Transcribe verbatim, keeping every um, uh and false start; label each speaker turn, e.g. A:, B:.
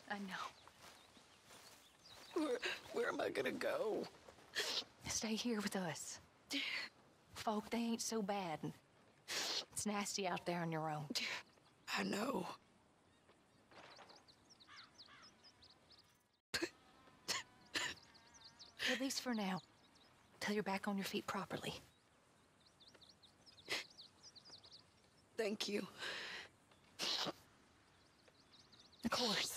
A: I know.
B: Where, where am I gonna go?
A: Stay here with us. Folk, they ain't so bad. It's nasty out there on your own.
B: I know.
A: At least for now. Till you're back on your feet properly.
B: Thank you.
A: Of course.